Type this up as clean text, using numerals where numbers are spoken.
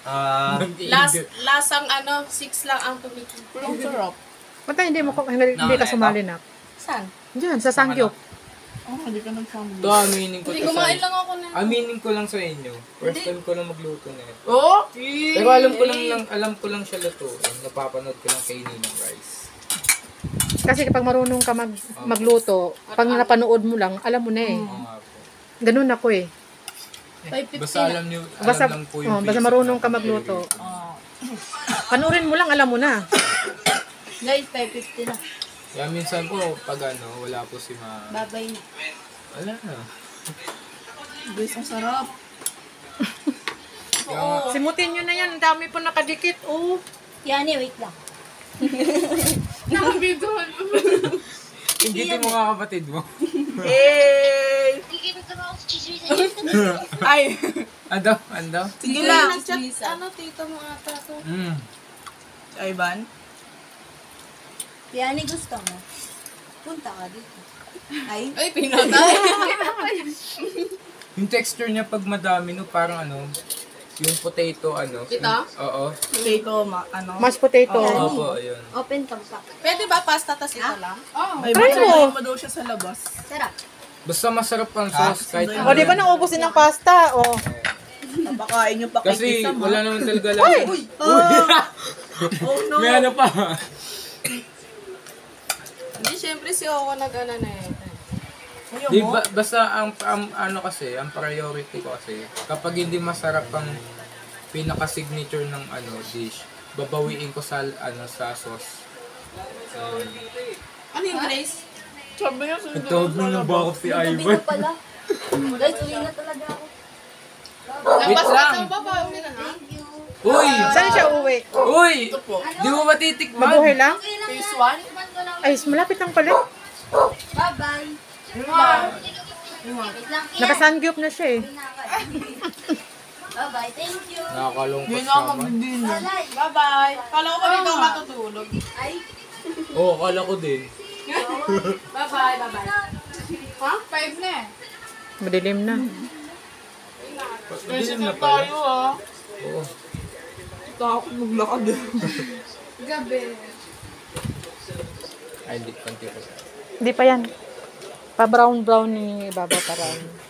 Lasang 6 lang ang tumikim. Ang sarap. Ba't hindi ka sumali na? Saan? Diyan, sa Sangyup. Hindi ka nagsambo. Ito, aminin ko Hindi, to kumain lang ako na. Aminin ko lang sa inyo. First time ko lang magluto na ito. Oh! Pero alam ko lang siya lutuin. Napapanood ko lang kay Ninong Rice. Kasi kapag marunong ka magluto, pag napanood mo lang, alam mo na eh. Oo nga po. Ganun ako eh. 550 Basta alam lang po yung basta basic marunong na ka magluto. Ah. Panurin mo lang, alam mo na. Guys, 550 na. Kaya minsan po, pag wala po si Babay na. Wala na. Guys, ang sarap. Simutin nyo na yan. Ang dami po nakadikit. Oh. Yani, wait lang. Inggitin mo nga kapatid mo. Hey! Ay! Ando? Sige lang. Tito mo ata to. Ay, Ivan? Yani, gusto mo? Punta ka dito. Ay, pinatay. Yung texture niya pag madami, no, parang yung potato, Ito? Oo. Potato, Mashed potato. Opo, ayun. open ka pa. Pwede ba pasta tas ito lang? Ay, Try mo. mo daw siya sa labas. Sarap. Basta masarap ang sauce kahit O, di ba naubos din ng pasta? O. Napakain niyo pa kay Kasi Kisam, wala naman talaga lang. Oh no! May ano pa. Hindi, syempre si Owa nag-ano na eh. Ayaw Di mo? ba, basta ang kasi, ang priority ko kasi, kapag hindi masarap ang pinaka-signature ng dish, babawiin ko sa sa sauce. Ano yung Grace? Sabi niya, sunod Nagtawag na ba ako si Gabi Ivan? na pala. Guys, uwi na talaga ako. Wait lang! Babawi ka na? Uy! Saan siya uwi? Uy! Ito po. Di mo matitikman? Mabuhay lang? Phase 1? Ay, malapit lang pala. Bye-bye. Nakasangyup na siya eh. Bye-bye. Thank you. Nakakalungkot Hindi na ako naman. magdidin. Bye-bye. Kala ko ba dito ako matutulog? Ay. Oo, akala ko din. Bye-bye. Bye-bye. Ha? 5 na eh. Madilim na. Dilim na pala. Oo. Takot maglakad. Gabi. Ay, hindi. Konti pa. Hindi pa yan. Pa-brown-brown yung ibabaw parang.